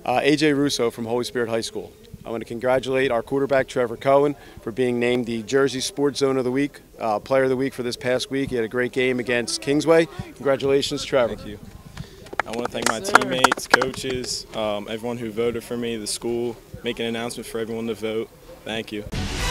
AJ Russo from Holy Spirit High School. I want to congratulate our quarterback, Trevor Cohen, for being named the Jersey Sports Zone of the Week, Player of the Week for this past week. He had a great game against Kingsway. Congratulations, Trevor. Thank you. I want to thank my teammates, coaches, everyone who voted for me, the school, make an announcement for everyone to vote. Thank you.